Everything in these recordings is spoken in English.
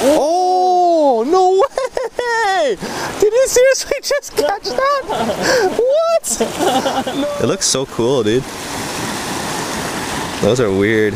Oh, no way! Did you seriously just catch that? What? No. It looks so cool, dude. Those are weird.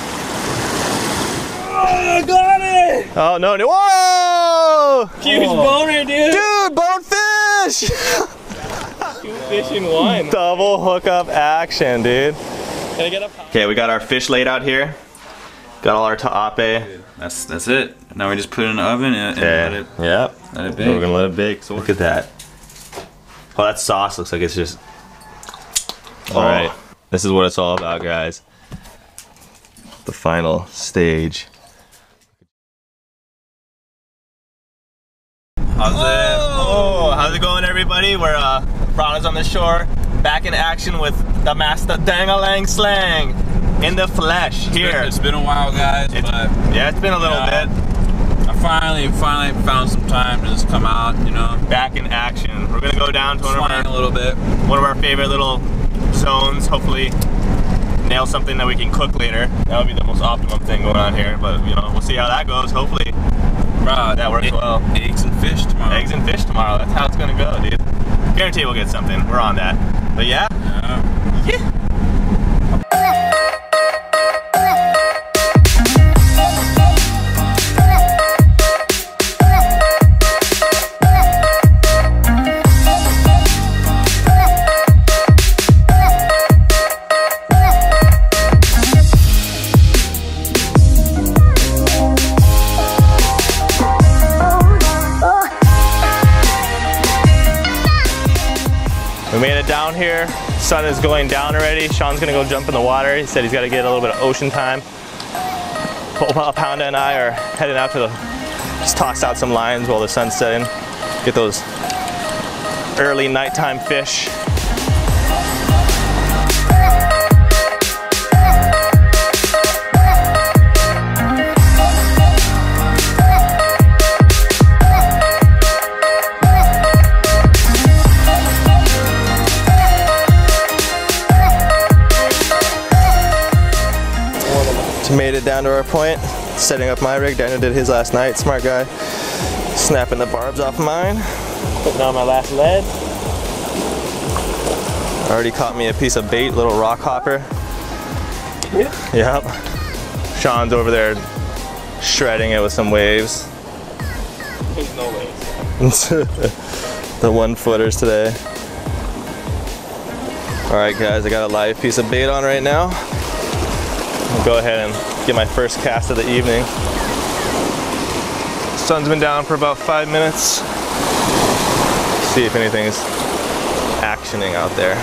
Oh, got it! Oh, no, no. Whoa! Huge boner, dude. Dude, bonefish! 2 fish in 1. Double hookup action, dude. Can I get a pop? Okay, we got our fish laid out here. Got all our ta'ape. That's it. Now we just put it in the oven and let it Yep. let it bake. We're gonna let it bake. So look at that. Oh, that sauce looks like it's just. All right. This is what it's all about, guys. The final stage. How's it? Oh, how's it going, everybody? We're Ronald's on the shore, back in action with the master Dangalang Slang in the flesh here. It's been a while, guys. But yeah, it's been a little bit. I finally found some time to just come out, you know. Back in action. We're gonna go down to one of our favorite little zones. Hopefully, nail something that we can cook later. That would be the most optimum thing going on here. But you know, we'll see how that goes. Hopefully. Bro, that works well. Eggs and fish tomorrow. Eggs and fish tomorrow. That's how it's gonna go, dude. Guarantee we'll get something. We're on that. But yeah. Yeah. We made it down here. Sun is going down already. Sean's gonna go jump in the water. He said he's gotta get a little bit of ocean time. Pounda and I are heading out to just toss out some lines while the sun's setting. Get those early nighttime fish. Made it down to our point, setting up my rig. Daniel did his last night, smart guy. Snapping the barbs off mine. Putting on my last lead. Already caught me a piece of bait, little rock hopper. Yep. Sean's over there shredding it with some waves. There's no waves. The 1-footers today. Alright guys, I got a live piece of bait on right now. I'll go ahead and get my first cast of the evening. Sun's been down for about 5 minutes. See if anything's actioning out there.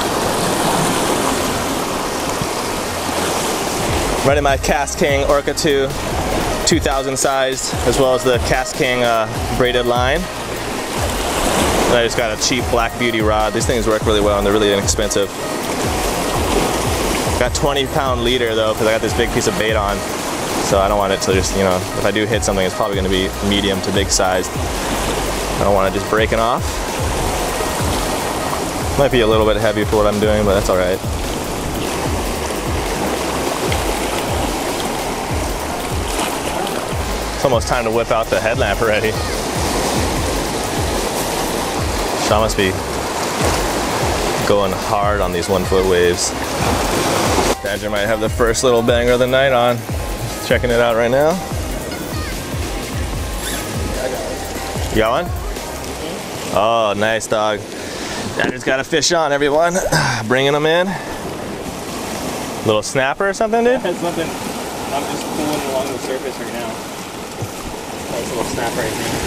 Running my Cast King Orca 2 2000 sized, as well as the Cast King braided line. And I just got a cheap Black Beauty rod. These things work really well and they're really inexpensive. Got 20-pound leader though, because I got this big piece of bait on. So I don't want it to just, you know, if I do hit something, it's probably gonna be medium to big size. I don't want it just breaking off. Might be a little bit heavy for what I'm doing, but that's all right. It's almost time to whip out the headlamp already. Sean must be going hard on these 1-foot waves. Badger might have the first little banger of the night on. Checking it out right now. You got one? Oh, nice dog. Badger's got a fish on, everyone. Bringing them in. Little snapper or something, dude? That's nothing. I'm just pulling along the surface right now. Nice little snapper right there.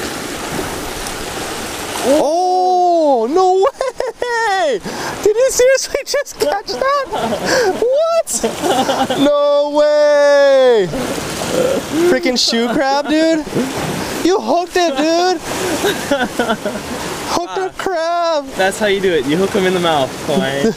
Oh, no way! Did you seriously just catch that? What? No way! Freaking shoe crab, dude! You hooked it, dude! Hooked a crab! That's how you do it. You hook them in the mouth, Hawaiian.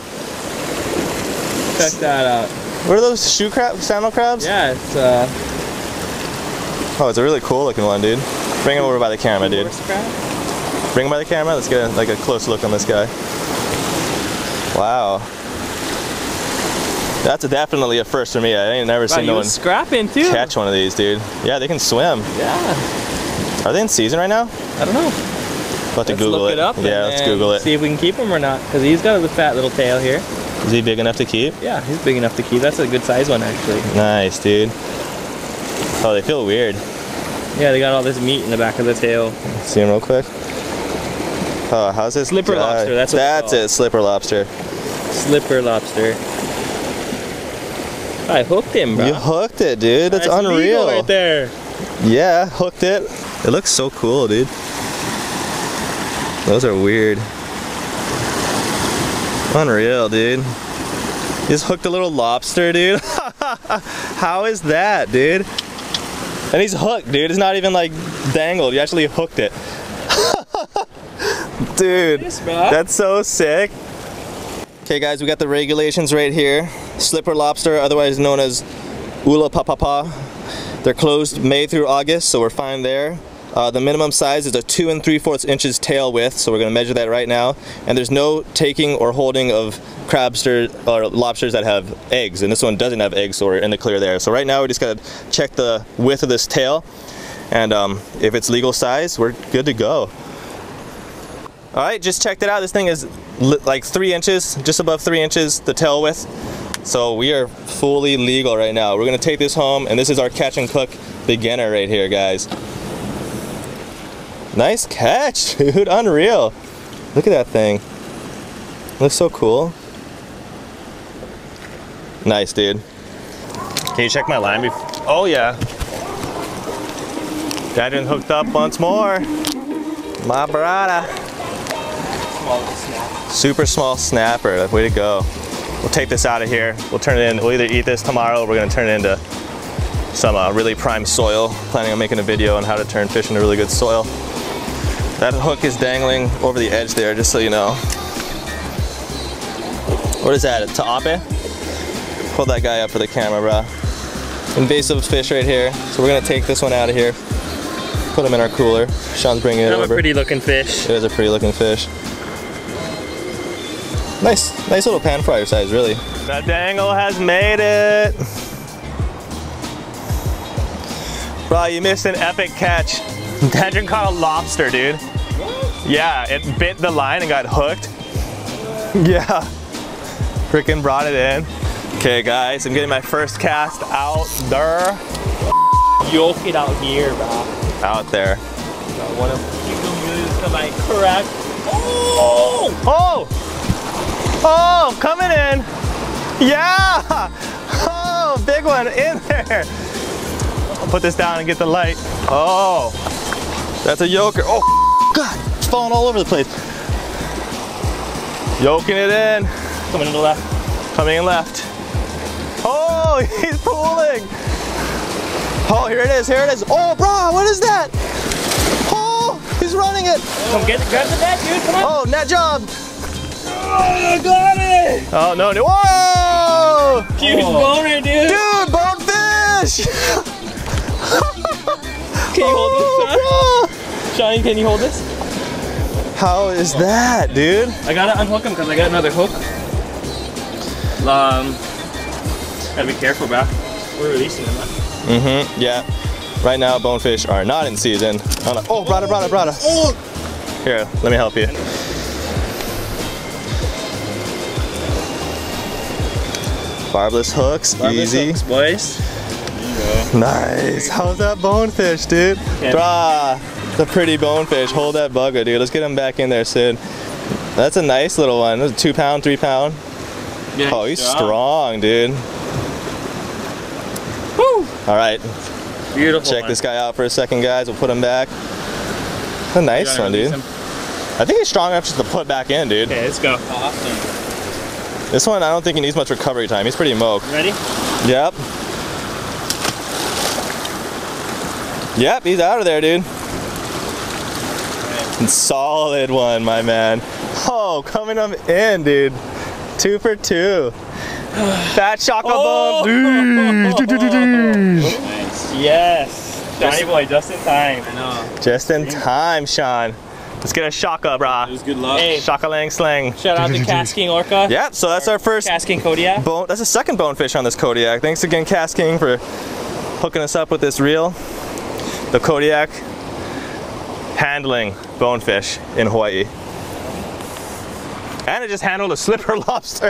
Check that out. What are those shoe crab, sandal crabs? Yeah, it's Oh, it's a really cool looking one, dude. Bring him over by the camera, dude. Bring him by the camera. Let's get a close look on this guy. Wow. That's definitely a first for me. I ain't never seen no one scrapping too. catch one of these, dude. Yeah, they can swim. Yeah. Are they in season right now? I don't know. We'll have to Google look it up. Yeah, let's Google it. See if we can keep him or not. Because he's got a fat little tail here. Is he big enough to keep? Yeah, he's big enough to keep. That's a good size one actually. Nice, dude. Oh, they feel weird. Yeah, they got all this meat in the back of the tail. See him real quick. Oh, how's this? Slipper lobster. That's what That's it. Slipper lobster. Slipper lobster. I hooked him, bro. You hooked it, dude. That's unreal. Right there. Yeah, hooked it. It looks so cool, dude. Those are weird. Unreal, dude. You just hooked a little lobster, dude. How is that, dude? And he's hooked, dude. It's not even like dangled. You actually hooked it. Dude, that's so sick. Okay guys, we got the regulations right here. Slipper lobster, otherwise known as ula papapa. They're closed May through August, so we're fine there. The minimum size is a 2 3/4 inches tail width, so we're going to measure that right now. And there's no taking or holding of crabster or lobsters that have eggs, and this one doesn't have eggs, so we're in the clear there. So right now we just got to check the width of this tail, and if it's legal size, we're good to go. All right, just checked it out. This thing is like 3 inches, just above 3 inches, the tail width. So we are fully legal right now. We're gonna take this home, and this is our catch and cook beginner right here, guys. Nice catch, dude, unreal. Look at that thing. Looks so cool. Nice, dude. Can you check my line before? Oh yeah. Got it hooked up once more. My brother. Super small snapper, way to go. We'll take this out of here. We'll turn it in, we'll either eat this tomorrow or we're gonna turn it into some really prime soil. Planning on making a video on how to turn fish into really good soil. That hook is dangling over the edge there, just so you know. What is that, ta'ape? Pull that guy up for the camera, bro. Invasive fish right here. So we're gonna take this one out of here. Put him in our cooler. Sean's bringing it over. A pretty looking fish. It is a pretty looking fish. Nice little pan fryer size, really. That dangle has made it. Bro, you missed an epic catch. Tangent caught a lobster, dude. What? Yeah, it bit the line and got hooked. Yeah. Freaking brought it in. Okay, guys, I'm getting my first cast out there. Yoke it out here, bro. Out there. Got one of you moves to my correct. Oh! Oh! Oh, coming in. Yeah! Oh, big one in there. I'll put this down and get the light. Oh, that's a yoker. Oh, God, it's falling all over the place. Yoking it in. Coming in the left. Coming in left. Oh, he's pulling. Oh, here it is, here it is. Oh, bro, what is that? Oh, he's running it. Come get it, grab the net, dude, come on. Oh, net job. Oh, I got it! Oh, no, no. Whoa! Huge boner, dude! Dude, bonefish! Can you hold this, Sean? Sean, can you hold this? How is that, dude? I gotta unhook him because I got another hook. Gotta be careful, bro. We're releasing them, man. Yeah. Right now, bonefish are not in season. Oh, brother. Oh. Here, let me help you. Barbless hooks, easy. Hooks, boys. Nice. How's that bonefish, dude? Brah, the pretty bonefish. Hold that bugger, dude. Let's get him back in there soon. That's a nice little one. It was 2 pound, 3 pound. Yeah, oh, he's strong, dude. Woo! All right. Beautiful. Check this guy out for a second, guys. We'll put him back. A nice one, dude. I think he's strong enough just to put back in, dude. Okay, let's go. Awesome. This one, I don't think he needs much recovery time. He's pretty moked. Ready? Yep. Yep, he's out of there, dude. Okay. Solid one, my man. Oh, coming up in, dude. 2 for 2. That Shaka bone. Nice. Yes. Johnny boy, just in time. I know. Just in time, Sean. Let's get a Shaka, brah. It was good luck. Hey, Shaka lang slang. shout out to Cass King Orca. Yeah, so that's our first Cass King Kodiak. bone. That's the second bonefish on this Kodiak. Thanks again, Cass King, for hooking us up with this reel. The Kodiak handling bonefish in Hawaii. And it just handled a slipper lobster.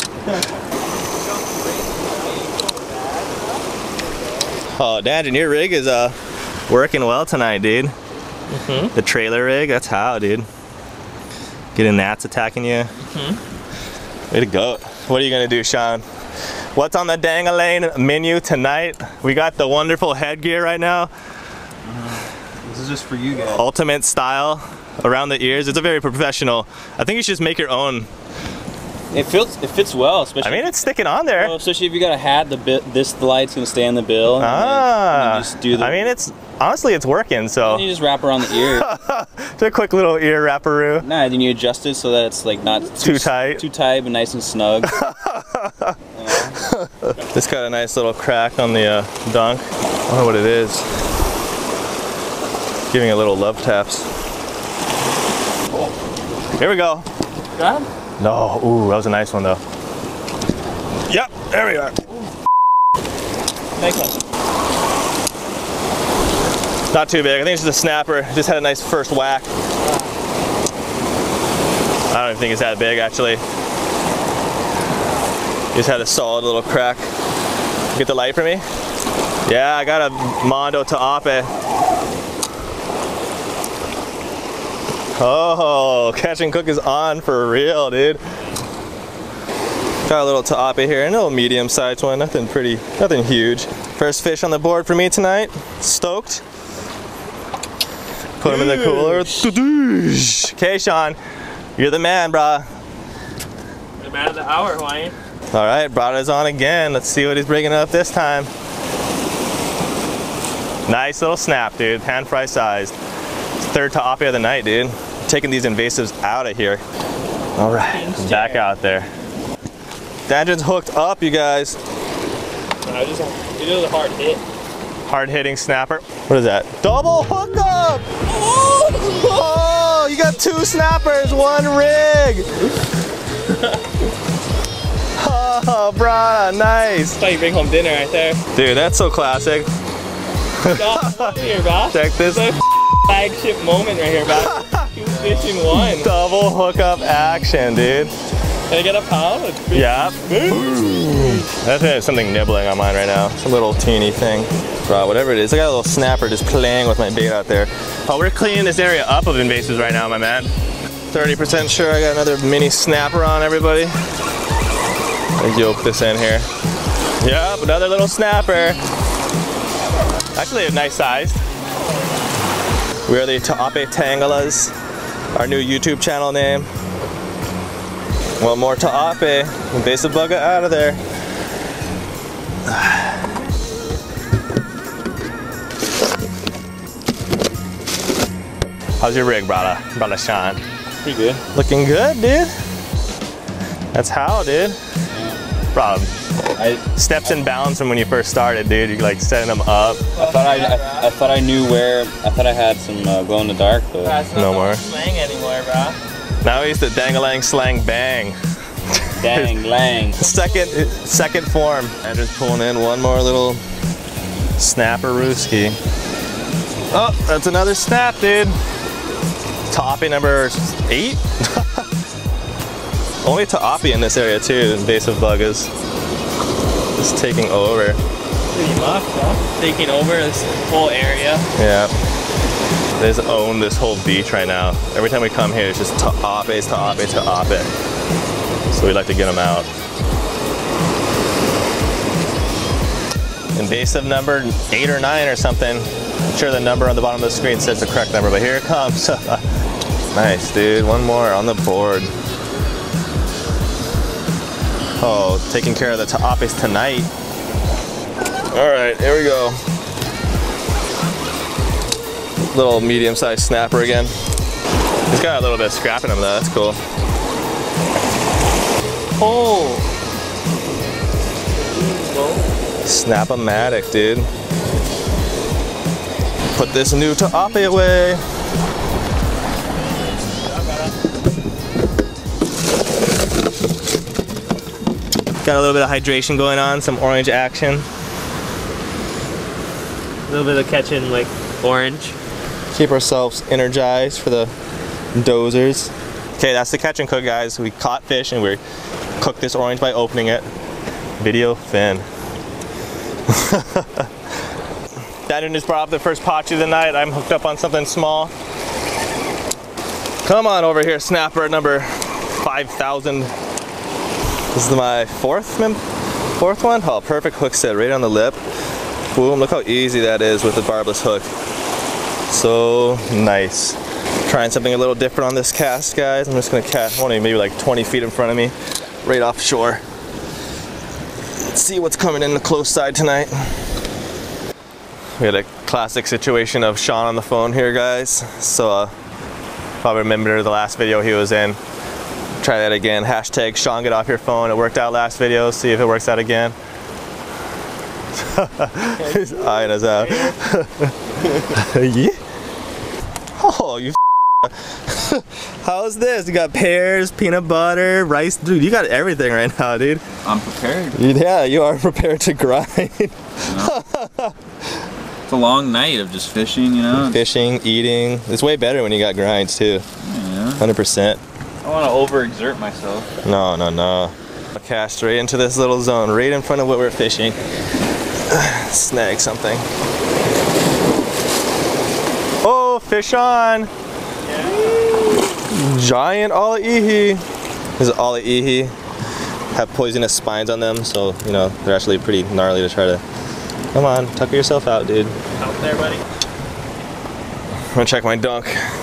Oh, Dan, your rig is working well tonight, dude. Mm-hmm. The trailer rig, that's how, dude. Getting gnats attacking you. Mm-hmm. Way to go. What are you gonna do, Sean? What's on the Dang-a-Lane menu tonight? We got the wonderful headgear right now. This is just for you guys. Ultimate style around the ears. It's a very professional. I think you should just make your own. It fits well, especially. I mean, it's sticking on there. Well, especially if you got a hat. The light's gonna stay on the bill. And then you just do the. I mean, it's honestly it's working. So And you just wrap around the ear. it's a quick little ear wrapperoo. Nah, then you adjust it so that it's like not Too tight. too tight, but nice and snug. This got a nice little crack on the dunk. I don't know what it is. Giving a little love taps. Here we go. Got him? No, ooh, that was a nice one though. Yep, there we are. Nice one. Not too big. I think it's just a snapper. Just had a nice first whack. I don't even think it's that big actually. Just had a solid little crack. Get the light for me? Yeah, I got a Mondo Ta'ape. Oh, catch and cook is on for real, dude. Got a little Ta'ape here, a little medium-sized one, nothing huge. First fish on the board for me tonight. Stoked. Put him in the cooler. Okay, Sean, you're the man, brah. The man of the hour, Hawaiian. All right, brought us on again. Let's see what he's bringing up this time. Nice little snap, dude. Hand fry sized. Third Ta'ape of the night, dude. Taking these invasives out of here. All right, back out there. Danjon's hooked up, you guys. It was a hard hit. Hard hitting snapper. What is that? Double hookup! Oh, you got two snappers, one rig. Oh, brah, nice. That's how you bring home dinner right there. Dude, that's so classic. Here, bro. Check this. Flagship moment right here, bro. 2 fish in one. Double hookup action, dude. Can I get a pound? Yeah. That's something nibbling on mine right now. It's a little teeny thing. Bro, whatever it is. I got a little snapper just playing with my bait out there. Oh, we're cleaning this area up of invasives right now, my man. 30% sure I got another mini snapper on, everybody. Let's yoke this in here. Yep, another little snapper. Actually a nice size. We are the Ta'ape Tangalas, our new YouTube channel name. One more Ta'ape, invasive bugger out of there. How's your rig, brother Sean? Pretty good. Looking good, dude. That's how, dude. Bro, steps and bounds from when you first started, dude. You like setting them up. I thought I knew where. I thought I had some glow in the dark, but no more. Slang anymore, bro. Now he's the dang-a-lang slang bang. Dang lang. Second form. And just pulling in one more little snapper-rooski. Oh, that's another snap, dude. Ta'ape number 8. Only Ta'ape in this area too. Invasive buggers. Just taking over. Pretty much, huh? Taking over this whole area. Yeah. They just own this whole beach right now. Every time we come here, it's just Ta'ape, Ta'ape, Ta'ape. So we like to get them out. Invasive number 8 or 9 or something. I'm sure the number on the bottom of the screen says the correct number, but here it comes. Nice, dude. One more on the board. Oh, taking care of the Ta'apes tonight. All right, here we go. Little medium-sized snapper again. He's got a little bit of scrap in him though, that's cool. Oh! Snap-o-matic, dude. Put this new Ta'ape away. Got a little bit of hydration going on, some orange action. A little bit of catching like orange. Keep ourselves energized for the dozers. Okay, that's the catch and cook, guys. We caught fish and we cooked this orange by opening it. Video fin. Daniel just brought up the first pachi of the night. I'm hooked up on something small. Come on over here, snapper number 5,000. This is my fourth one. Oh, perfect hook set right on the lip. Boom, look how easy that is with the barbless hook. So nice. Trying something a little different on this cast, guys. I'm just gonna cast only maybe like 20 feet in front of me, right offshore. Let's see what's coming in the close side tonight. We had a classic situation of Sean on the phone here, guys. So probably remember the last video he was in. Try that again. Hashtag Sean, get off your phone. It worked out last video. See if it works out again. He's eyeing us out. Yeah. Oh, you how's this? You got pears, peanut butter, rice. Dude, you got everything right now, dude. I'm prepared. Yeah, you are prepared to grind. You know? It's a long night of just fishing, you know? Fishing, eating. It's way better when you got grinds too. Yeah. 100%. I want to overexert myself. No. I'll cast right into this little zone, right in front of what we're fishing. Snag something. Oh, fish on! Yeah. Giant Aloha. This is Aloha. Have poisonous spines on them, so you know they're actually pretty gnarly to try to. Come on, tucker yourself out, dude. Out there, buddy. I'm gonna check my dunk.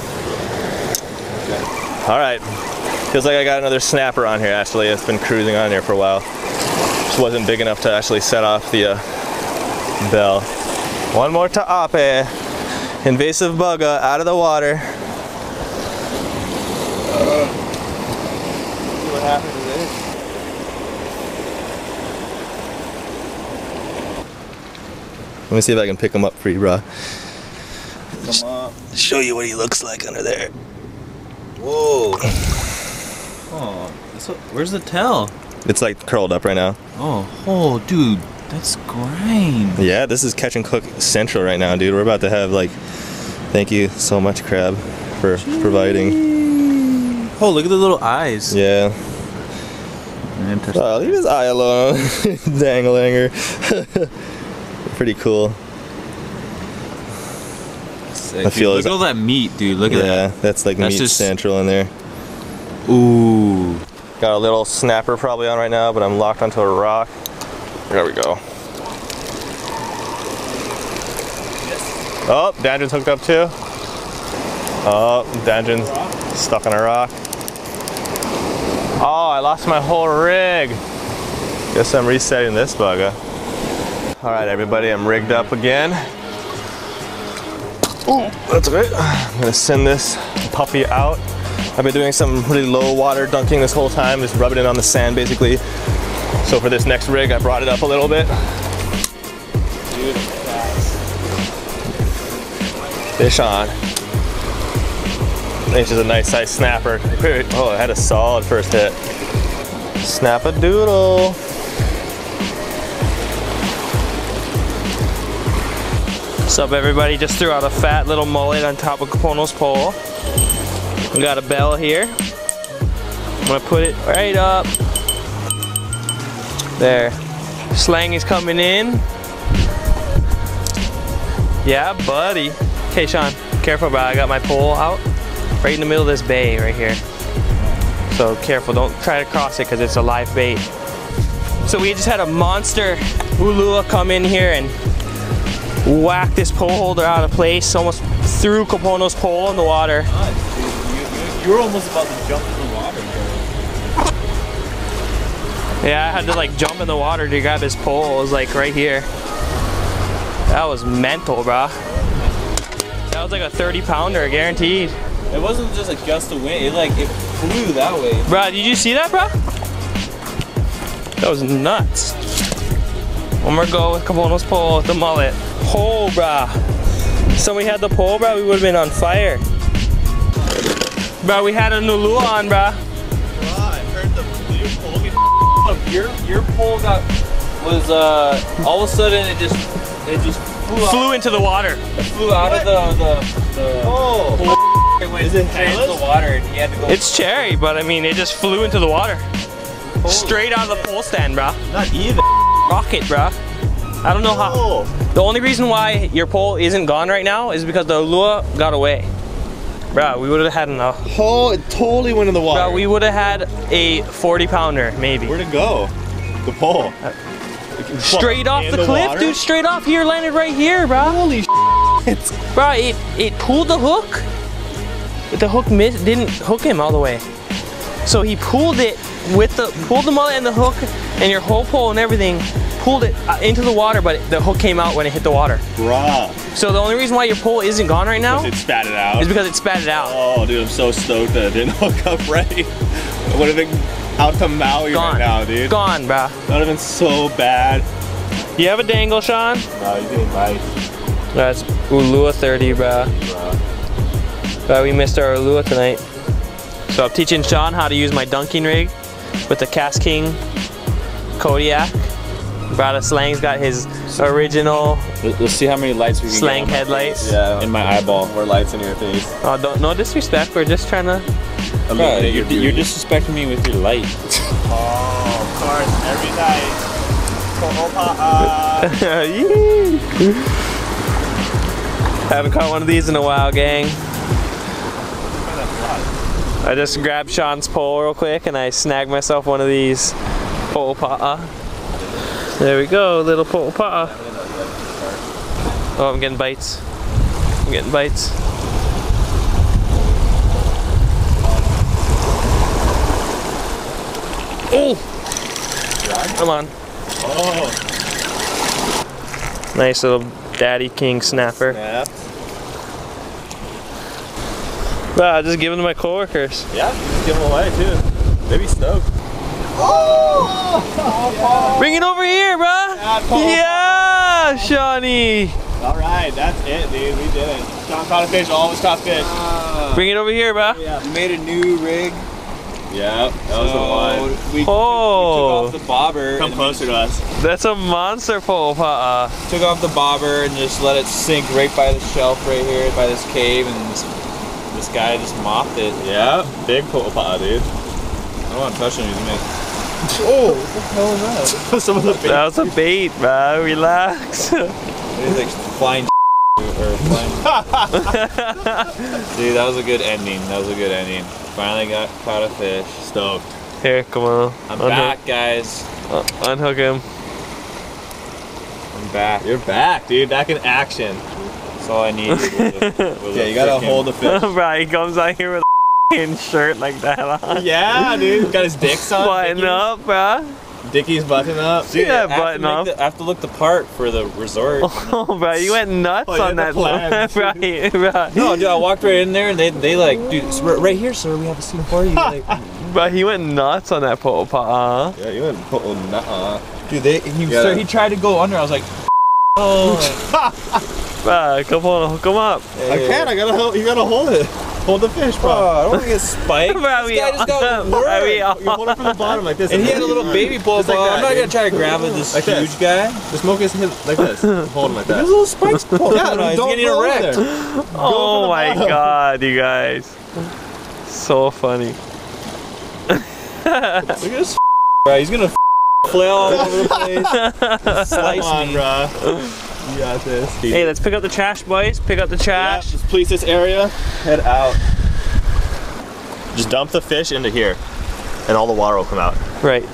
All right. Feels like I got another snapper on here. Actually, it's been cruising on here for a while. Just wasn't big enough to actually set off the bell. One more ta'ape. Invasive bugger out of the water. See what happens to this. Let me see if I can pick him up for you, bro. Come up. Show you what he looks like under there. Whoa. Oh, where's the tail? It's like curled up right now. Oh, dude, that's grind. Yeah, this is catch and cook central right now, dude. We're about to have like, thank you so much, crab, for providing. Oh, look at the little eyes. Yeah. Oh, leave his eye alone. Danglanger. Pretty cool. Sick, I feel look at all that meat, dude. Look at that. Yeah, that's like meat central in there. Ooh. Got a little snapper probably on right now, but I'm locked onto a rock. There we go. Oh, Danjon's hooked up too. Oh, Danjon's stuck on a rock. Oh, I lost my whole rig. Guess I'm resetting this bugger. All right, everybody, I'm rigged up again. Oh, that's okay. I'm gonna send this puppy out. I've been doing some really low water dunking this whole time, just rubbing it on the sand basically. So for this next rig, I brought it up a little bit. Fish on. This is a nice size snapper. Oh, I had a solid first hit. Snap a doodle. What's up, everybody? Just threw out a fat little mullet on top of Kapono's pole. We got a bell here. I'm gonna put it right up. There. Slang is coming in. Yeah, buddy. Okay, Sean, careful, bro. I got my pole out right in the middle of this bay right here. So careful, don't try to cross it because it's a live bait. So we just had a monster ulua come in here and whack this pole holder out of place, almost threw Kapono's pole in the water. You were almost about to jump in the water, bro. Yeah, I had to like jump in the water to grab his pole. It was like right here. That was mental, bro. That was like a 30-pounder, guaranteed. It wasn't just a gust of wind. It flew that way. Bro, did you see that, bro? That was nuts. One more go with Kapono's pole with the mullet. Pole, bro. Somebody had the pole, bro, we would have been on fire. Bro, we had a nulua on, bro. I heard the pole get your pole was all of a sudden it just flew into the water. flew out of the Oh. it went Is it straight into the water and he had to go. It's cherry, but I mean, it just flew into the water. Straight out of the pole stand, bro. Not even. Rocket, bro. I don't know how. Oh. The only reason why your pole isn't gone right now is because the Aloha got away. Bro, we would have had enough. Oh, it totally went in the water. Bro, we would have had a 40-pounder, maybe. Where'd it go? The pole. Straight off the cliff, water? dude. Straight off here, landed right here, bro. Holy shit. Bro, it pulled the hook. But the hook didn't hook him all the way. So he pulled it with pulled the mullet and the hook and your whole pole and everything, pulled it into the water, but the hook came out when it hit the water. Bruh. So the only reason why your pole isn't gone right now It spat it out. is because it spat it out. Oh, dude, I'm so stoked that it didn't hook up right. It would have been out to Maui Gone. right now, dude. Gone, bruh. That would have been so bad. You have a dangle, Sean? No, you didn't bite. That's Ulua 30, bruh. But we missed our Aloha tonight. So I'm teaching Sean how to use my dunking rig with the Cast King Kodiak. Brada Slang's got his original Let's see how many lights we can Slang get on my headlights. face. Yeah. In my eyeball. More lights in your face. Oh, no disrespect, we're just trying to... Bro, you're disrespecting me with your light. Oh, of course, every night. Haven't caught one of these in a while, gang. I just grabbed Sean's pole real quick and I snagged myself one of these po'opa'a. There we go, little po'opa'a. Oh, I'm getting bites. I'm getting bites. Oh! Come on. Oh. Nice little Daddy King snapper. Yeah. Wow, just giving them to my coworkers. Yeah, just give them away too. They'd be stoked. Oh! Bring it over here, bruh! Yeah, Shawnee! Alright, that's it, dude. We did it. Sean caught a fish, always caught fish. Bring it over here, bruh. Yeah, we made a new rig. Yeah, that was the one. We took off the bobber. Come closer to us. That's a monster po'opa'a. Took off the bobber and just let it sink right by the shelf right here, by this cave, and this guy just mopped it. Yeah, big po'opa'a, dude. I don't want to touch him, he's gonna... Oh, what the hell is that? Some of the bait. That was a bait, bruh. Relax. He's like flying or flying. Dude, that was a good ending. That was a good ending. Finally caught a fish. Stoked. Here, come on. I'm back, guys. Unhook him. I'm back. You're back, dude. Back in action. That's all I need. Yeah, you gotta hold the fish. Bruh, he comes out here with a shirt like that on. Yeah, dude. Got his dicks on. Button up, bruh. Dickies button up. See that button up. I have to look the part for the resort. Oh, bro, you went nuts on that. Right, right. No, dude, I walked right in there and they like, dude, it's right here, sir. We have a seat for you. Like, Bro, he went nuts on that po'opa'a. Yeah, you went nuh-uh. dude, he tried to go under. I was like, oh. Bro, come on, hook him up. I can't. I gotta help. You gotta hold it. Hold the fish, bro. I don't want to get spiked. Bro, This guy just got worked. You hold it from the bottom like this. And he had a little baby pole. Just like that, I'm not dude. gonna try to grab this Like huge this. guy. The smoke is hit like this. Hold him like that. There's little spikes. Yeah, no, he's don't getting go over erect. there. Oh my god, you guys. So funny. Look at this. Bro, he's gonna flail all over the place. Slice Come on, me. bro. You got this. Hey, let's pick up the trash, boys. Pick up the Yeah, trash. just police this area. Head out. Just dump the fish into here, and all the water will come out. Right.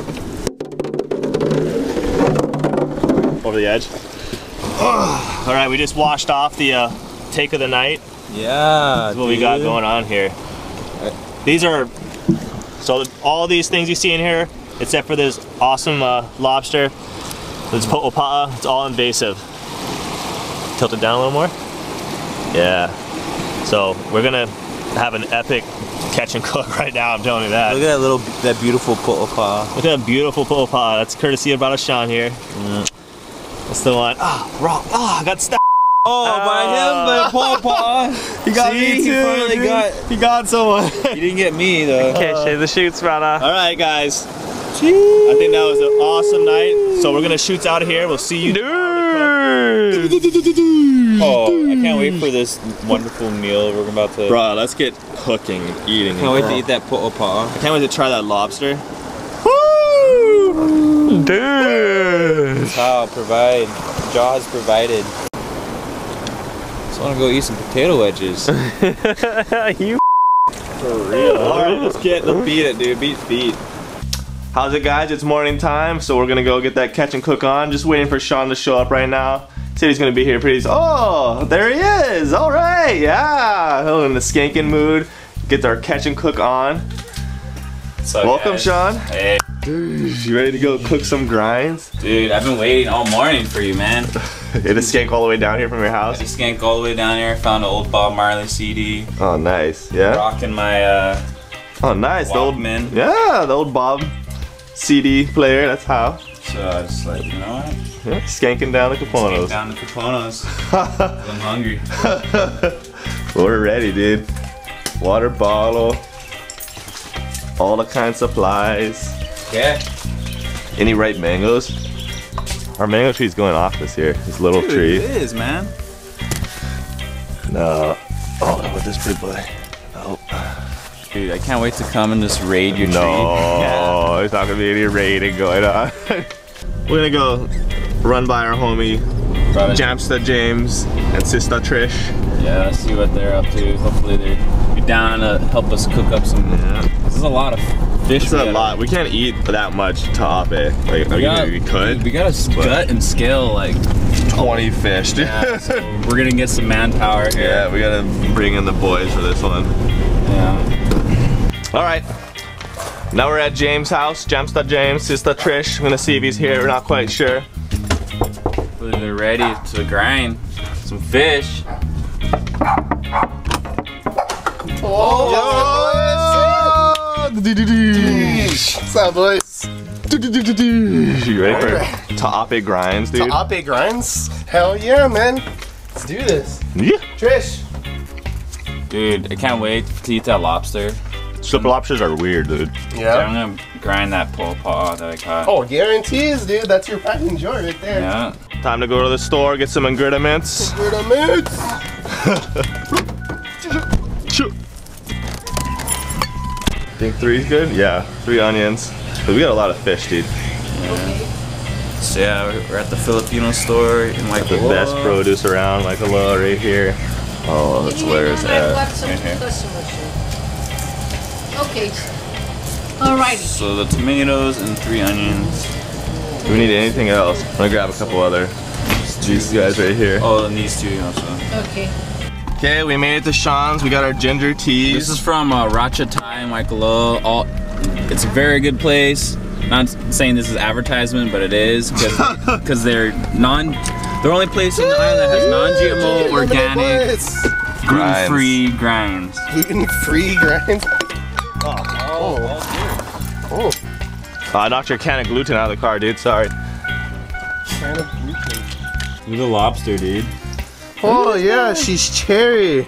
Over the edge. All right, we just washed off the take of the night. Yeah. That's what we got going on here. These are, so all these things you see in here, except for this awesome lobster, this po'opa'a, it's all invasive. Tilt it down a little more. Yeah. So we're gonna have an epic catch and cook right now, I'm telling you that. Look at that beautiful po'opa'a. Look at that beautiful po'opa'a. That's courtesy of B.O.D.S. Sean here. That's the one. Ah, raw. Ah, I got stuck. Oh, by him, the po'opa'a. He got See, me too. He finally dude. got. He got someone. He didn't get me though. Okay, shave the shoots, brother. All right, guys. I think that was an awesome night. So we're gonna shoot out of here. We'll see you. Oh, I can't wait for this wonderful meal we're about to. Bro, let's get cooking, eating. Can't wait to eat that po'opa'a. I can't wait to try that lobster. Dude. That's how I'll provide. Jaws provided. Just want to go eat some potato wedges. You For real. Alright, let's beat it, dude. Beat. How's it, guys? It's morning time, so we're gonna go get that catch and cook on. Just waiting for Sean to show up right now. Said he's gonna be here pretty soon. Oh, there he is. All right, yeah. Oh, in the skanking mood. Get our catch and cook on. So, welcome, guys. Sean. Hey. You ready to go cook some grinds? Dude, I've been waiting all morning for you, man. It is skank all the way down here from your I house. just skanked all the way down here. Found an old Bob Marley CD. Oh, nice. Yeah. Rocking my Oh, nice. The old Walkman. Yeah, the old Bob CD player. That's how. So I was like, you know what? Yeah, skanking down the Skank caponos. down the caponos. I'm hungry. We're ready, dude. Water bottle. All the kind of supplies. Yeah. Any ripe mangoes? Our mango tree's going off this year. This little Dude, tree. it is, man. No. Oh, with this big boy. Oh. Dude, I can't wait to come and just raid your tree. No, there's not gonna be any raiding going on. We're gonna go run by our homie Jamsta James and Sista Trish. Yeah, let's see what they're up to. Hopefully they're down to help us cook up some. Yeah. This is a lot of fish. It's a lot. We can't eat that much ta'ape. Like, we could. We gotta gut and scale like 20 fish, dude. Yeah, so we're gonna get some manpower here. Yeah, we gotta bring in the boys for this one. Yeah. All right. Now we're at James' house. Jamsta James, Sista Trish. I'm gonna see if he's here. We're not quite sure. They're ready to grind some fish. Oh! What's up, boys? You ready for ta'ape grinds, dude? Ta'ape grinds? Hell yeah, man. Let's do this. Yeah. Trish. Dude, I can't wait to eat that lobster. Slip lobsters are weird, dude. So Yeah. I'm gonna grind that po'opa'a that I caught. Oh, guarantees, dude. That's your pride and joy right there. Yeah. Time to go to the store, get some ingredients. We're the moods. Think 3's good? Yeah, 3 onions. But we got a lot of fish, dude. So yeah, we're at the Filipino store in Waikoloa. The best produce around, Waikoloa right here. Oh, that's where it's at. Okay. Alrighty. So the tomatoes and 3 onions. Do we need anything else? I'm gonna grab a couple other. These guys right here. Oh, and these two also. Okay. Okay, we made it to Sean's. We got our ginger teas. This is from Racha Thai in Waikoloa. It's a very good place. Not saying this is advertisement, but it is because they're only place in the island that has non-GMO, organic, gluten-free grinds. Gluten-free grinds. I knocked your can of gluten out of the car, dude. Sorry. Can of gluten. Look at the lobster, dude. Oh yeah, she's cherry.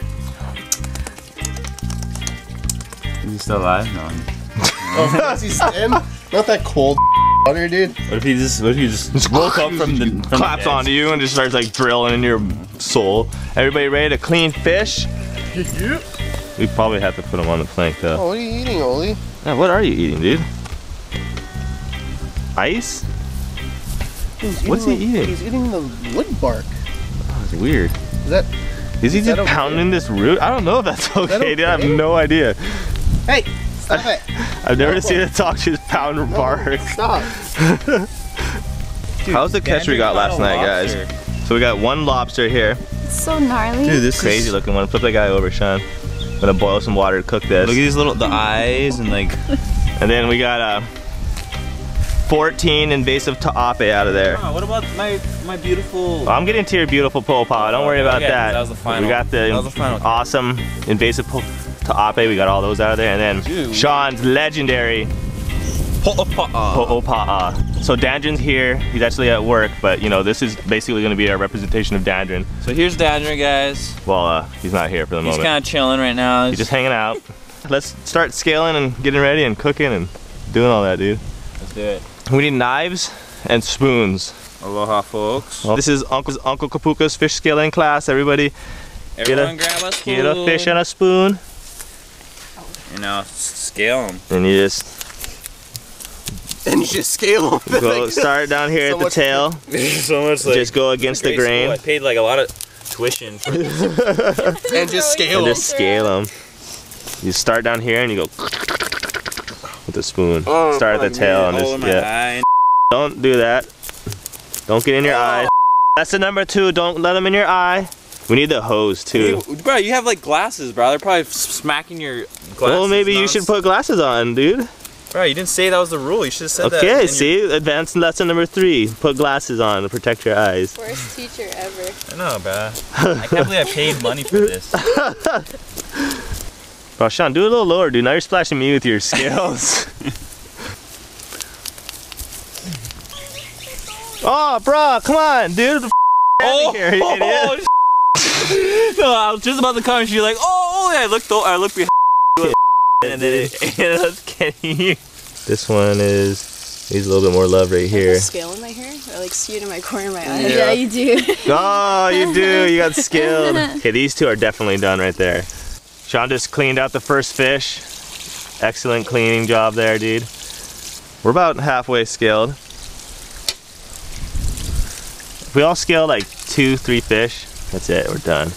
Is he still alive? No. Oh, is he stem? Not that cold water, dude. What if he just woke up from the Claps onto you and just starts like drilling in your soul. Everybody ready to clean fish? We probably have to put them on the plank though. Oh, what are you eating, Oli? Yeah, what are you eating, dude? Ice? What's he eating? He's eating the wood bark. Oh, it's weird. Is that? Is he Is just that okay? pounding this root? I don't know if that's okay, dude. I have no idea. Hey, stop it. I've never seen a dog just pound bark. Stop. How's the catch we got last night, guys? So we got 1 lobster here. It's so gnarly. Dude, this crazy looking one. Flip that guy over, Sean. I'm gonna boil some water to cook this. Look at these the eyes and like. And then we got 14 invasive ta'ape out of there. Oh, what about my beautiful? Well, I'm getting to your beautiful po'opa'a. Don't worry about Okay, that. that was the final. We got the awesome invasive ta'ape. We got all those out of there. And then Dude. Sean's legendary po'opa'a. So Dandrin's here. He's actually at work, but you know, this is basically gonna be our representation of Dandrin. So here's Dandrin, guys. Well, he's not here for the He's moment. kind of chilling right now. He's just hanging out. Let's start scaling and getting ready and cooking and doing all that, dude. Let's do it. We need knives and spoons. Aloha, folks. Well, this is Uncle Kapuka's fish scaling class. Everybody, Everyone grab a spoon. get a fish and a spoon. And now scale them. And you just scale them. go start down here at the tail. So much like Just go against the grain. I paid like a lot of tuition for this. And just scale And them. just scale them. You start down here and you go with the spoon. Oh, Start at the tail and Hole in just my eye. Don't do that. Don't get in your eye. Lesson number 2, don't let them in your eye. We need the hose too. Bro, you have like glasses, bro. They're probably smacking your glasses. Well, maybe you should put glasses on, dude. Bro, you didn't say that was the rule. You should have said that. Okay, see? Advanced lesson number 3. Put glasses on to protect your eyes. Worst teacher ever. I know, bro. I can't believe I paid money for this. Bro, Sean, do it a little lower, dude. Now you're splashing me with your scales. Oh, bro, come on, dude. Oh, here, you idiot. No, I was just about to come and she's like, oh, yeah, I looked behind and then it ended up getting you. This one needs a little bit more love right here. Scale in my hair? Or like see it in my corner of my eye? Yeah, you do. Oh, you do. You got skilled. Okay, these 2 are definitely done right there. Sean just cleaned out the first fish. Excellent cleaning job there, dude. We're about halfway scaled. If we all scale like 2-3 fish, that's it, we're done.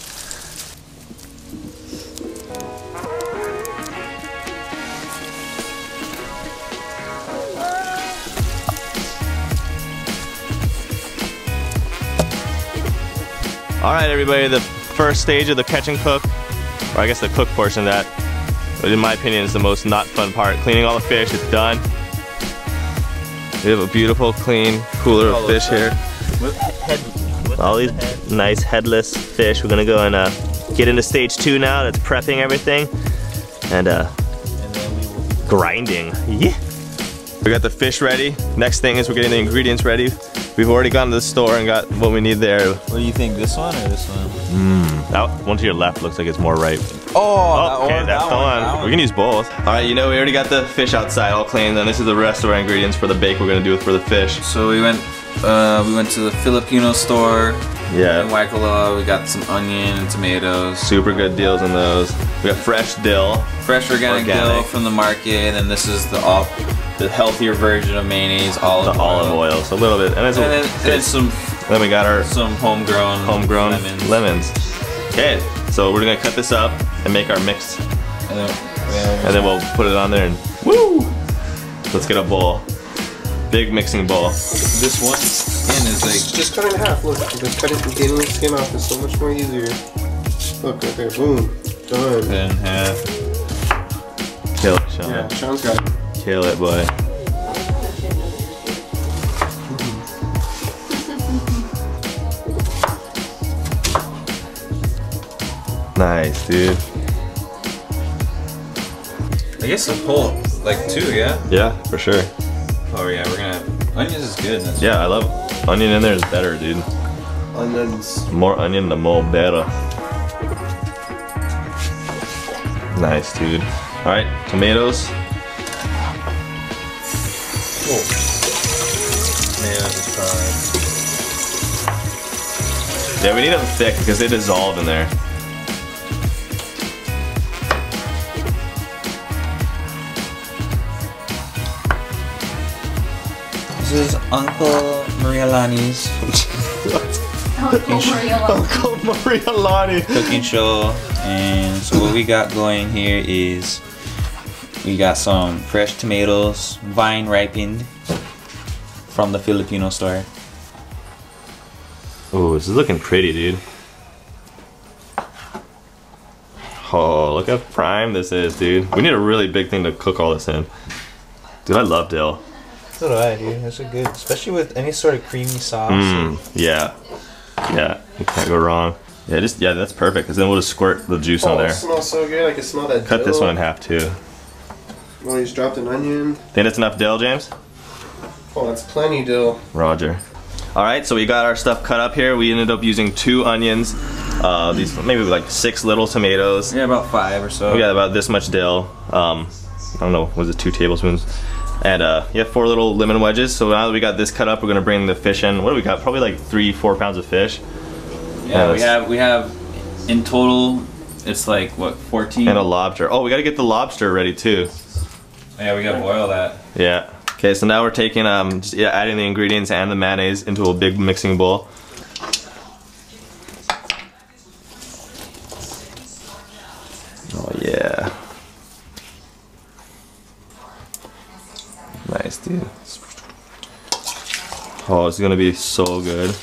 All right, everybody, the first stage of the catch and cook, or I guess the cook portion of that, but in my opinion is the most not fun part. Cleaning all the fish, it's done. We have a beautiful, clean cooler of fish here. All these nice headless fish. We're gonna go and get into stage 2 now. That's prepping everything and grinding. Yeah. We got the fish ready. Next thing is we're getting the ingredients ready. We've already gone to the store and got what we need there. What do you think, this one or this one? That one to your left looks like it's more ripe. Oh, Okay, that's the one. We can use both. All right, you know, we already got the fish outside all clean. Then this is the rest of our ingredients for the bake we're gonna do for the fish. So we went to the Filipino store. Yeah. In Waikoloa, we got some onion and tomatoes. Super good deals on those. We got fresh dill. Fresh organic dill from the market, and this is the healthier version of mayonnaise, olive oil. So a little bit, and then we got our some homegrown lemons. Okay, so we're gonna cut this up and make our mix, and then we'll put it on there and woo! Let's get a bowl, big mixing bowl. This one skin is like Just cut it in half. Look, just cut it and getting the skin off is so much more easier. Look right there, boom, done. in half. Kill it, Sean. Yeah, Sean's got it. Kill it, boy. Nice, dude. I guess a whole, like 2, yeah? Yeah, for sure. Oh yeah, we're gonna, onions is good. Yeah, I love onion in there is better, dude. Onions. More onion, the more better. Nice, dude. All right, tomatoes. Yeah, we need them thick because they dissolve in there. This is Uncle Marialani's Uncle Marialani cooking show, and so what we got going here is we got some fresh tomatoes, vine ripened from the Filipino store. Oh, this is looking pretty, dude. Oh, look how prime this is, dude. We need a really big thing to cook all this in. Dude, I love dill. So do I, dude. Those are good, especially with any sort of creamy sauce. Yeah. Yeah, you can't go wrong. Yeah, that's perfect, because then we'll just squirt the juice on Oh, it there. smells so good. I can smell that Cut dill. this one in half, too. Oh, you just dropped an onion. Think that's enough dill, James? Oh, that's plenty dill. Roger. All right, so we got our stuff cut up here. We ended up using 2 onions, these maybe like 6 little tomatoes. Yeah, about 5 or so. We got about this much dill. I don't know, was it 2 tablespoons? And yeah, 4 little lemon wedges. So now that we got this cut up, we're gonna bring the fish in. What do we got? Probably like 3-4 pounds of fish. Yeah, we have in total, it's like what, 14? And a lobster. Oh, we gotta get the lobster ready too. Yeah, we gotta boil that. Yeah. Okay, so now we're taking just adding the ingredients and the mayonnaise into a big mixing bowl. Oh yeah. Nice, dude. Oh, it's gonna be so good.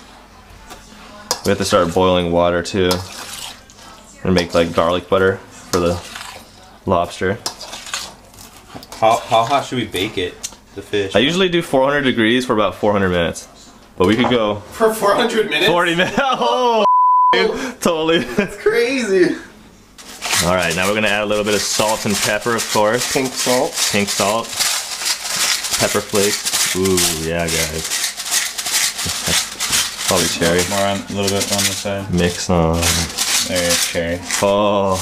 We have to start boiling water too. And make like garlic butter for the lobster. How hot should we bake it? The fish? I usually do 400 degrees for about 400 minutes. But we could go... For 400 minutes? 40 minutes? Oh, dude, totally. That's crazy. Alright, now we're gonna add a little bit of salt and pepper, of course. Pink salt. Pink salt. Pepper flakes. Ooh, yeah, guys. Probably cherry. More on, a little bit on the side. Mix on. There's cherry. Oh.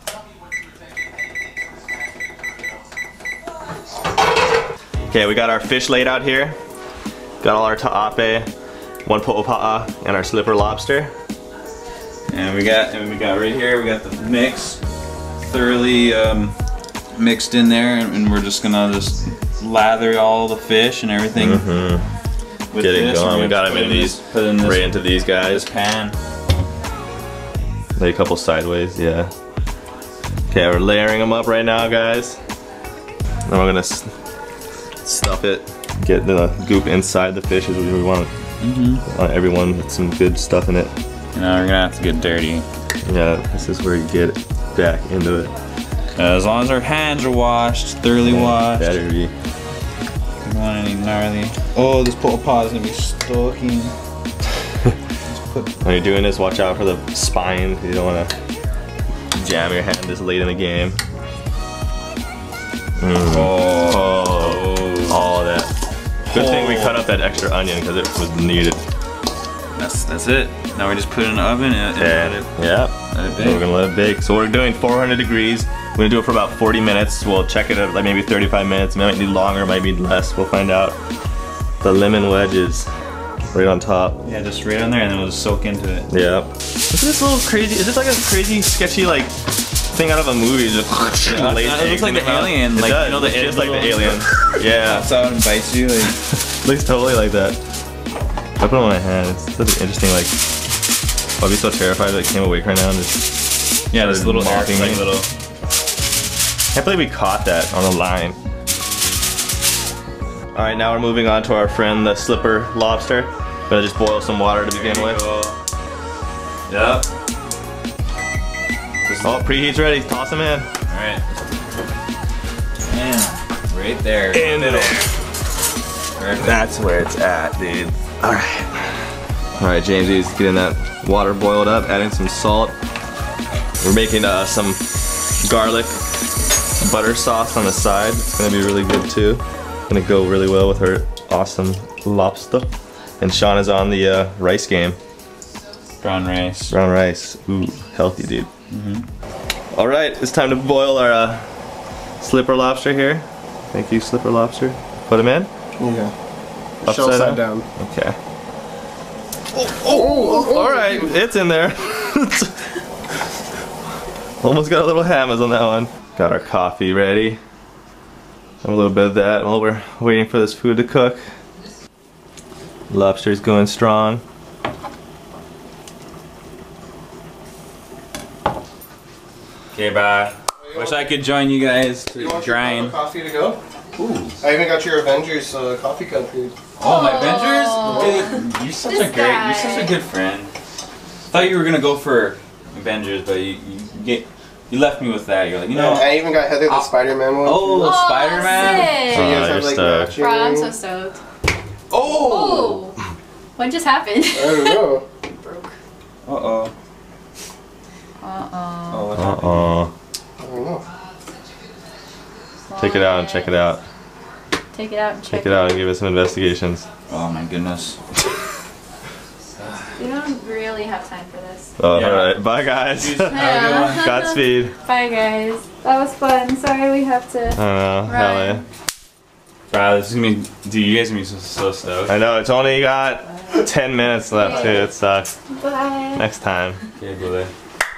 Okay, we got our fish laid out here. Got all our ta'ape, 1 po'opa'a, and our slipper lobster. And we got right here, we got the mix thoroughly mixed in there, and we're just gonna lather all the fish and everything. With Get it this. going. We got them in these, right into these guys. This pan. Lay a couple sideways, yeah. Okay, we're layering them up right now, guys. Then we're gonna stuff it, get the goop inside the fish as we want. Want everyone with some good stuff in it. You know, we're gonna have to get dirty. Yeah, this is where you get back into it. As long as our hands are washed, thoroughly washed. Better be. Don't want any gnarly. Oh, this po'opa'a is gonna be stalking. When you're doing this, watch out for the spine. You don't want to jam your hand this late in the game. Oh, all that. Good thing we cut up that extra onion because it was needed. That's it. Now we just put it in the oven and let it bake. We're gonna let it bake. So we're doing 400 degrees. We're gonna do it for about 40 minutes. We'll check it at like maybe 35 minutes. Might need longer, might need less. We'll find out. The lemon wedges right on top. Yeah, just right on there, and then we'll just soak into it. Yeah. Look at this little crazy. Is this like a crazy, sketchy like thing out of a movie? Just it looks like the alien. It like does. you know, the It's just like the alien. Yeah. pops out and bites you. Like. Looks totally like that. I put it on my hand. It's such an interesting like. I'd be so terrified that it came awake right now and just This little mocking me. little. Can't believe we caught that on the line. All right, now we're moving on to our friend the slipper lobster. Gonna just boil some water to begin with. Yep. Oh, preheat's ready. Toss them in. All right. Yeah, right there. In there. Perfect. That's where it's at, dude. All right. All right, Jamesy's getting that water boiled up, adding some salt. We're making some garlic butter sauce on the side. It's gonna be really good too. Gonna go really well with her awesome lobster. And Sean is on the rice game. Brown rice. Brown rice. Ooh, healthy, dude. All right, it's time to boil our slipper lobster here. Thank you, slipper lobster. Put them in. Yeah. Upside Shell down. Okay. All right, it's in there. Almost got a little hammers on that one. Got our coffee ready. Have a little bit of that while we're waiting for this food to cook. Lobster's going strong. Okay, bye. Wish I could join you guys to You want grind. your coffee to go? Ooh. I even got your Avengers coffee cup, dude. Oh, my Avengers? Dude, you're such a good friend. Thought you were gonna go for Avengers, but you left me with that. You're like, you know. I even got Heather the Spider-Man one. Oh, Spider-Man. sick. So you guys have you're like stoked. matching. Bro, I'm so stoked. Oh. Oh! What just happened? I don't know. Broke. Uh-oh. Uh-oh. Oh, what happened? Uh-oh. I don't know. Take it out and check it out. Take it out and check Check it out and give us some investigations. Oh my goodness. We don't really have time for this. Oh, Yeah. alright. Bye, guys. Yeah. Godspeed. Bye, guys. That was fun. Sorry we have to. I don't know. Run. Hell yeah. Wow, this is gonna be. Dude, you guys are gonna be so stoked. I know, it's only got 10 minutes left, too. It sucks. Bye. Next time. Okay, go there.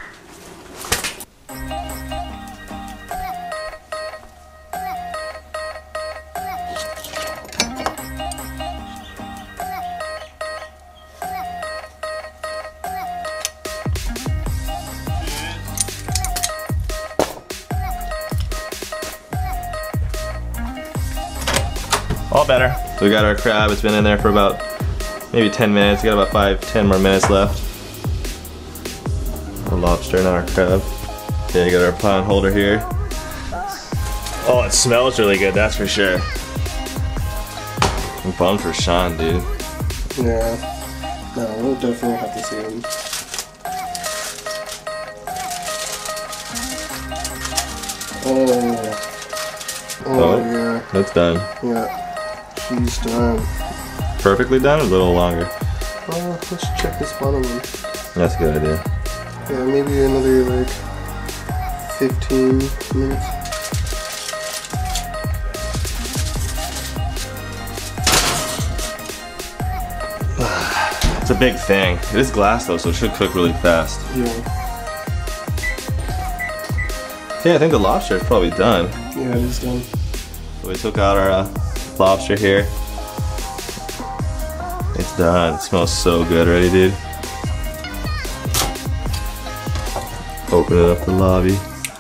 All better. So we got our crab. It's been in there for about maybe 10 minutes. We got about 5-10 more minutes left. Our lobster and our crab. Okay, got our pot holder here. Oh, it smells really good, that's for sure. I'm bummed for Sean, dude. Yeah. No, we'll definitely have to see him. Oh, yeah. That's done. Yeah. She's done. Perfectly done or a little longer? Let's check this bottom one. That's a good idea. Yeah, maybe another like 15 minutes. It's a big thing. It is glass though, so it should cook really fast. Yeah. Yeah, I think the lobster is probably done. Yeah, it is done. So we took out our lobster here. It's done. It smells so good already, dude. Open it up the lobby.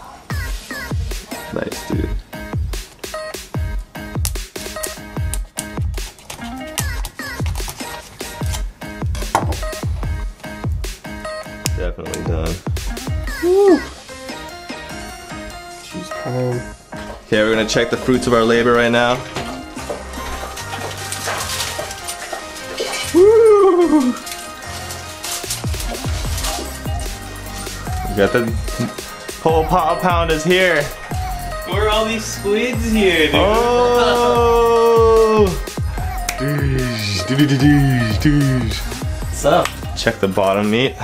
Nice, dude. Definitely done. Woo! She's done. Okay, we're gonna check the fruits of our labor right now. Woo! We got the whole pound is here. Where are all these squids here, dude? Oh! What's up? Check the bottom meat.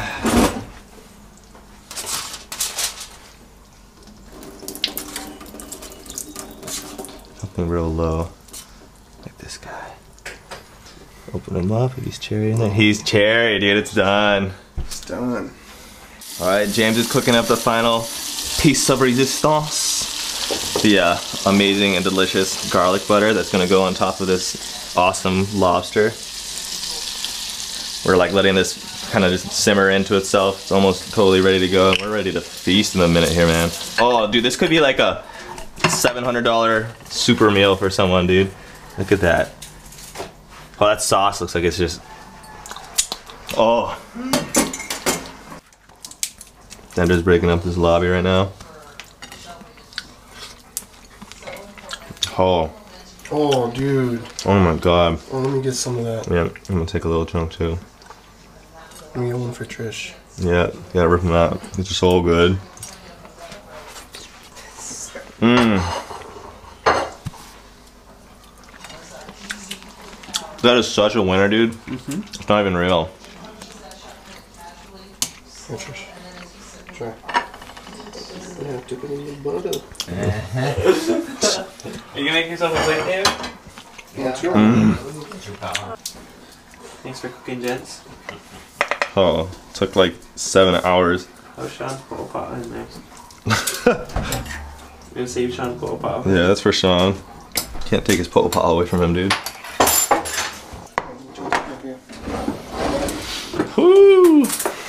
Something real low. Like this guy. Open him up if he's cherry in there. He's cherry, dude. It's done. It's done. Alright, James is cooking up the final piece of resistance. The amazing and delicious garlic butter that's gonna go on top of this awesome lobster. We're like letting this kind of just simmer into itself. It's almost totally ready to go. We're ready to feast in a minute here, man. Oh, dude, this could be like a $700 super meal for someone, dude. Look at that. Oh, that sauce looks like it's just... Oh. I'm just breaking up this lobby right now. Oh. Oh, dude. Oh my god. Oh, let me get some of that. Yeah, I'm gonna take a little chunk too. Let me get one for Trish. Yeah, gotta rip them out. It's so good. Mmm. That is such a winner, dude. It's not even real. Here, Trish. Try. Yeah, dip it in the butter. Are you gonna make yourself a plate, David? Yeah, sure. Thanks for cooking, gents. Oh, it took like 7 hours. Oh, Sean's put a pot in there. I'm gonna save Sean's put a pot. Yeah, that's for Sean. Can't take his pole pot away from him, dude. Woo!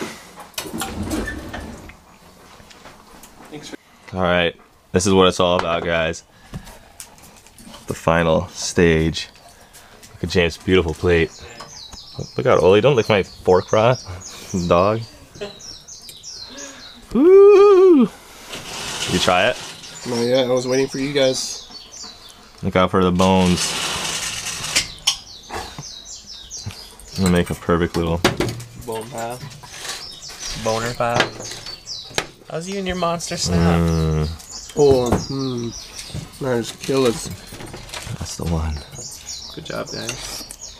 Alright, this is what it's all about, guys. The final stage. Look at James' beautiful plate. Look out, Oli, don't lick my fork rod, dog. Woo! You try it? No, yeah, I was waiting for you guys. Look out for the bones. I'm gonna make a perfect little... Bone pile. Boner pile. How's you and your monster snap? Oh, nice, kill it. That's the one. Good job, guys.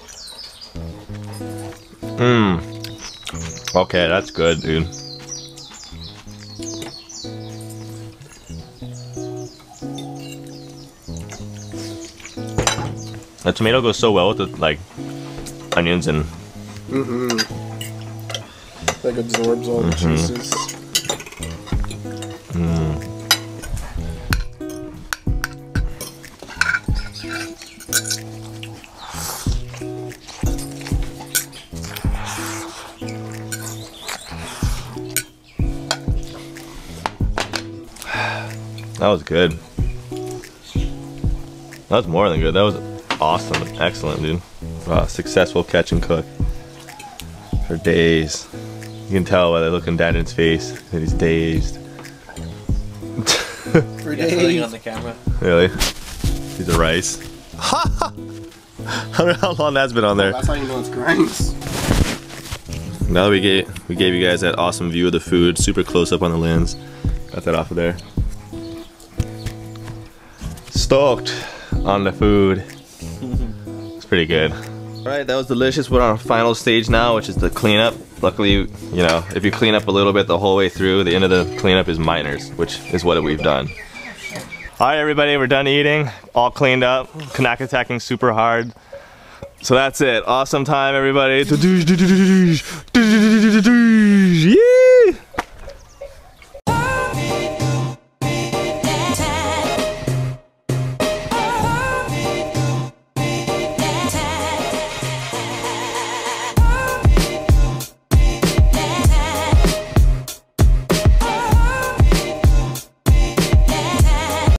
Okay, that's good, dude. That tomato goes so well with the like onions and. Like absorbs all the juices. That was good. That was more than good. That was awesome. Excellent, dude. Wow, successful catch and cook. For days. You can tell by the look in Dad's face that he's dazed. For days. on the camera. Really? Piece of rice. I don't know how long that's been on there. That's how you know it's grinds. Now that we gave you guys that awesome view of the food, super close up on the lens. Got that off of there. Stoked on the food. It's pretty good. Alright, that was delicious. We're on our final stage now, which is the cleanup. Luckily, you know, if you clean up a little bit the whole way through, the end of the cleanup is minors, which is what we've done. Alright everybody, we're done eating. All cleaned up. Kanak attacking super hard. So that's it. Awesome time everybody. Yeah!